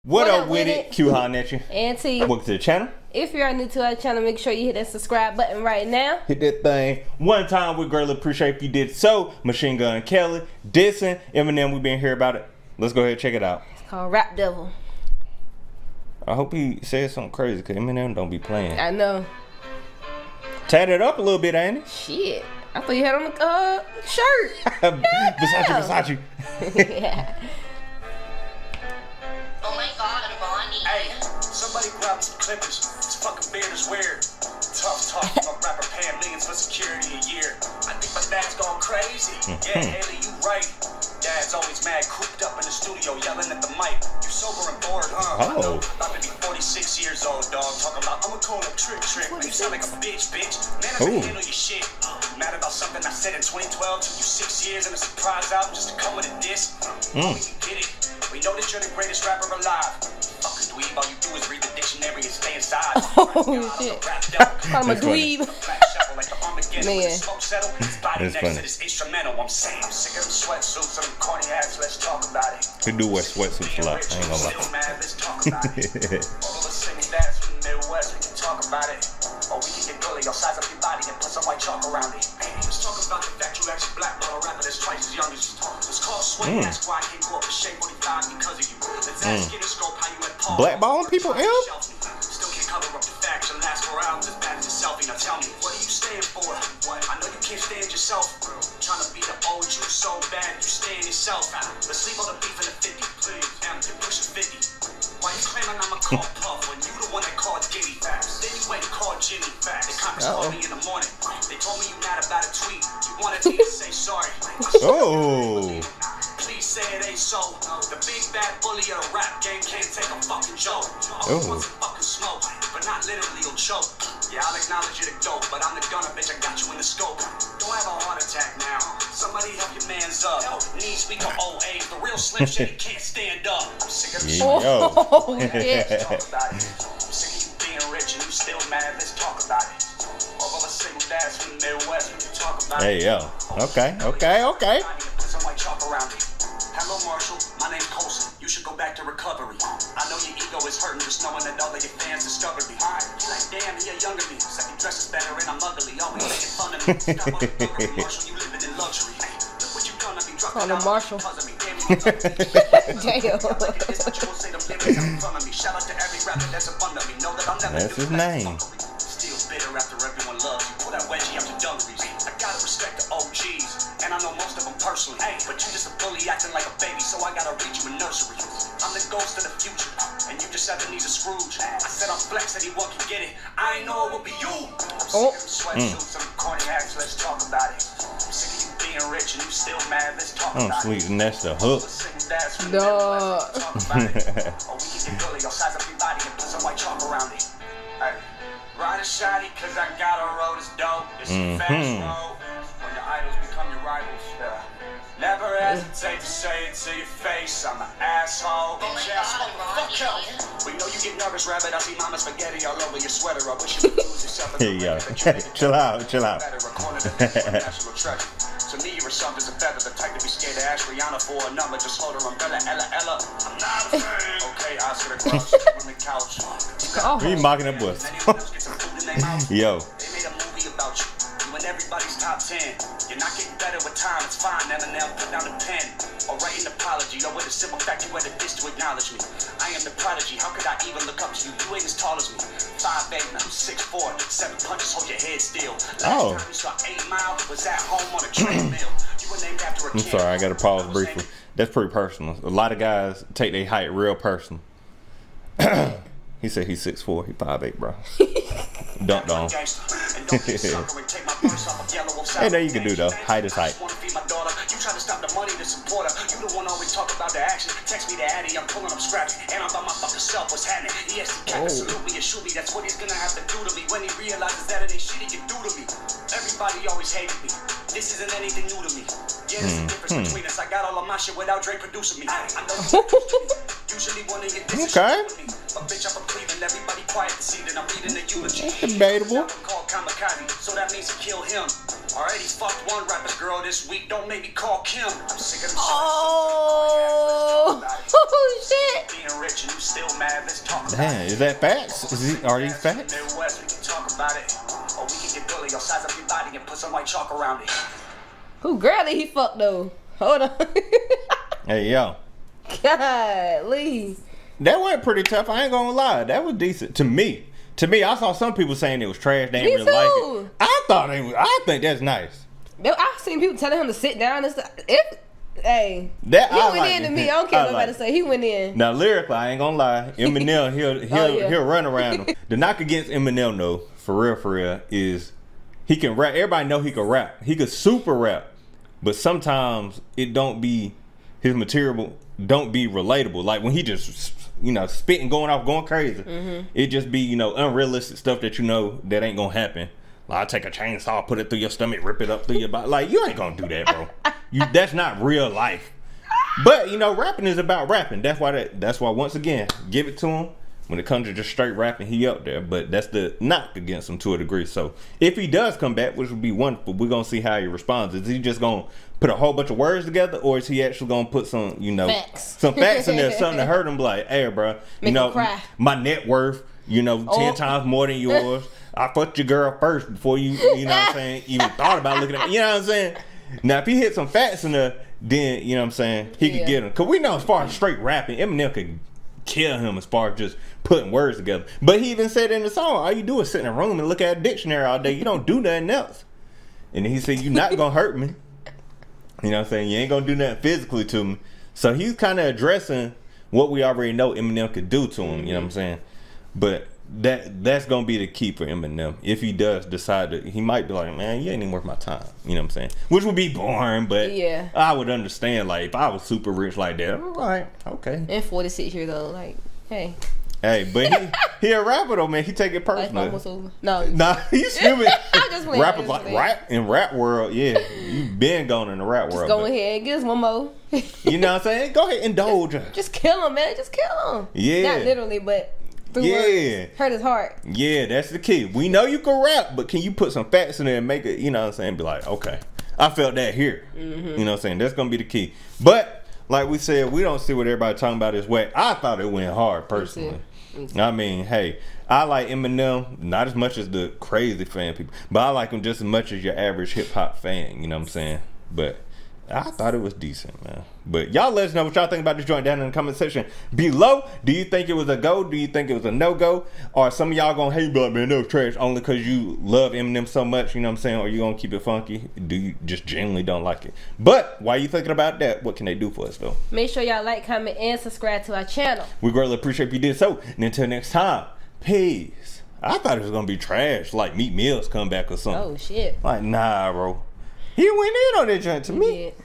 What up with it? Q hollering at you. Auntie. Welcome to the channel. If you're new to our channel, make sure you hit that subscribe button right now. Hit that thing. One time, we greatly appreciate if you did so. Machine Gun Kelly, dissing Eminem. We've been here about it. Let's go ahead and check it out. It's called Rap Devil. I hope he says something crazy because Eminem don't be playing. I know. Tat it up a little bit, ain't it? Shit. I thought you had on the shirt. Versace. Yeah. Oh my god, Ronnie. Hey, somebody grab some clippers. This fucking beard is weird. Tough talk from a rapper paying millions for security a year. I think my dad's going crazy. Yeah, Haley, you right. Dad's always mad, cooped up in the studio, yelling at the mic. You sober and bored, huh? I know. About to be 46 years old, dog. Talking about, I'ma call him Trick. Man, you sound like a bitch. Man, I can handle your shit. Mad about something I said in 2012. Took you 6 years and a surprise album just to come with a diss. We can get it. We know that you're the greatest rapper alive. Fucking dweeb, all you do is read the dictionary and stay inside. Oh shit. I'm a dweeb. Man. That's funny. I'm saying, I'm sick of them sweatsuits and them corny ass. Let's talk about it. He do wear sweatsuits a lot. I ain't gonna lie. Let's talk about it. All of us singing dads from the Midwest, we can talk about it. Or we can get gully, or size up your body and put some white chalk around it. Hey, let's talk about the fact you actually blackball a rapper that's twice as young as you. It's called sweating. That's why I can't go up to Shea 45 because of you. Let's ask Interscope how you let Paul blackballing people, Still can't cover up the facts. Your last 4 albums is bad as your selfie. Now tell me, what are you staying for? What? I know you can't stand yourself. Trying to be the old you so bad, you stay in yourself. Let's leave all the beef in the 50, please. Damn, you're pushing 50. Why you claiming I'm a call Puff when you the one that called Diddy? Then you went and called Jimmy. They conference called me in the morning. They told me you mad about a tweet. You wanted me to say sorry. Oh. Please say it ain't so. The big bad bully of the rap game can't take a fucking joke. All he wants is fucking smoke, but not literally he'll choke. Yeah, I'll acknowledge you're the dope, but I'm the gunner, bitch. I got you in the scope. Don't have a heart attack now. Somebody help your man's up. Knees weak or old age. The real Slim Shady can't stand up. I'm sick of the shit. Oh shit. Talk about it. I'm sick of you being rich and you still mad. Let's talk about it. All of us single dads from the Midwest, we can talk about it. Hey yo. Okay. Put some white chalk around it. Hello, Marshall. My name's Colson. You should go back to recovery. I know your ego is hurting just knowing that all of your fans discovered me. You're like, damn, he a younger me. Second dress is better and I'm ugly. Always making fun of me. Stop on the delivery, Marshall. You living in luxury. Look what you done. I be dropping out Marshall. because of me. Damn, you Damn. Shout out to every rapper that's a fun of me. Know that I'm never That's his name. Still bitter after everyone loves you. Pull that wedgie up to dungarees. I gotta respect the OGs, and I know most of them personally. Hey, but you just a bully acting like a baby, so I gotta read you a nursery. I'm the ghost of the future, and you just Ebenezer Scrooge. I said I'm flex, anyone can get it. I ain't know it would be you. I'm sick of them sweatsuits and corny hats. Let's talk about it. I'm sick of you being rich and you still mad. Let's talk about it. Sweet, and that's the hook. Dog. Or we can get gully, or size up your body and put some white chalk around it. Hey, riding shoddy cause I got a road is dope. It's a fast road. When your idols become your rivals. Never hesitate to say it to your face. I'm an asshole. Oh my god, Ronnie. We know you get nervous, rabbit. I see mama spaghetti all over your sweater. I wish you would lose yourself. Hey yo. Chill out. To me, you're soft as a feather, the type to be scared to ask Rihanna for a number. Just hold her umbrella, Ella. I'm not a fan. Okay, Oscar the Grouch, on the couch. We mocking that bus. Yo. They made a movie about you. You in everybody's top 10. You're not getting better with time. It's fine. Eminem, put down the pen. Or write an apology. Or with a simple fact, you had a dish to acknowledge me. I am the prodigy. How could I even look up to you? You ain't as tall as me. 5'8", and I'm 6'4". 7 punches, hold your head still. Last time you saw 8 Mile was at home on a treadmill. You were named after a I'm sorry, I gotta pause briefly. That's pretty personal. A lot of guys take their height real personal. He said he's 6'4", he 5'8", bro. Dunked on. Hey, there you can do though. Height is height. You try to stop the money to support her. You the one always talk about the action. Text me the Addy, I'm pulling up scraps. And I'm by my fucking self. What's happening? He has to catch salute me and shoot me. That's what he's gonna have to do to me when he realizes that it ain't shit he can do to me. Everybody always hated me. This isn't anything new to me. Yeah, there's a difference between us. I got all of my shit without Drake producing me. I know you Usually one of your dishes Okay. with me. But bitch, I'm from Cleveland. Everybody quiet to see that I'm reading the eulogy. That's debatable. I'm called Kamikaze, so that means to kill him. Alright, he fucked one rapper's girl this week. Don't make me call Kim. I'm sick of them. Oh, shit. Being rich and you still mad. Let's talk about Damn, it. is that facts? Are these facts? Midwest, we can talk about it. Or we can get Billy, or size up your body and put some white chalk around it. Who girl did he fuck though? Hold on. Hey, yo. Golly. That went pretty tough. I ain't gonna lie. That was decent to me. To me, I saw some people saying it was trash. They didn't Me really like too. it. I thought it was. I think that's nice. I've seen people telling him to sit down and stuff. Hey, That he I went like in to it. me. I don't care I what nobody like it. say. He went in. Now lyrically, I ain't gonna lie. Eminem, he'll run around him. The knock against Eminem though, for real, is he can rap. Everybody know he can rap. He could super rap, but sometimes it don't be his material don't be relatable. Like when he just spitting, going off, going crazy. It just be unrealistic stuff that that ain't gonna happen. Like, I'll take a chainsaw, put it through your stomach, rip it up through your body. Like, you ain't gonna do that, bro. That's not real life. But rapping is about rapping. That's why once again, give it to him. When it comes to just straight rapping, he up there. But that's the knock against him to a degree. So if he does come back, which would be wonderful, we're gonna see how he responds. Is he just gonna put a whole bunch of words together, or is he actually gonna put some Facts. some facts in there, something to hurt him? Like, hey, bro, Make him cry. my net worth, 10 times more than yours. I fucked your girl first before you know what I'm saying, even thought about looking at me. You know what I'm saying? Now, if he hit some facts in there, then, you know what I'm saying, he could get him. Because we know as far as straight rapping, Eminem could kill him as far as just putting words together. But he even said in the song, all you do is sit in a room and look at a dictionary all day. You don't do nothing else. And then he said, you're not going to hurt me. You know what I'm saying? You ain't going to do nothing physically to me. So he's kind of addressing what we already know Eminem could do to him. You know what I'm saying? But that's gonna be the key for Eminem. If he does decide that, he might be like, man, you ain't even worth my time. You know what I'm saying? Which would be boring, but Yeah. I would understand. Like, if I was super rich like that, I'm like, okay. And 46 years old, like, hey, But he a rapper though, man. He take it life personal. almost over. No, Nah, he's stupid. just playing, Rappers just like playing. rap in rap world, yeah. You been going in the rap world. go but- ahead, give us one more. You know what I'm saying? Go ahead, indulge. Just kill him, man. Just kill him. Yeah. Not literally, but through Yeah. words. Hurt his heart. Yeah, that's the key. We know you can rap, but can you put some facts in there and make it, you know what I'm saying, be like, okay, I felt that here. You know what I'm saying? That's going to be the key. But, like we said, we don't see what everybody talking about is whack. I thought it went hard, personally. I mean, hey, I like Eminem, not as much as the crazy fan people, but I like him just as much as your average hip-hop fan, you know what I'm saying? But I thought it was decent, man. But y'all let us know what y'all think about this joint down in the comment section below. Do you think it was a go? Do you think it was a no-go? Or some of y'all gonna hate, but man, that was trash only because you love Eminem so much, you know what I'm saying? Or you gonna keep it funky? Do you just genuinely don't like it? But while you thinking about that, what can they do for us, though? Make sure y'all like, comment, and subscribe to our channel. We greatly appreciate if you did so. And until next time, peace. I thought it was gonna be trash, like Meat Mills come back or something. Oh, shit. Like, nah, bro. He went in on that joint to me. Yeah.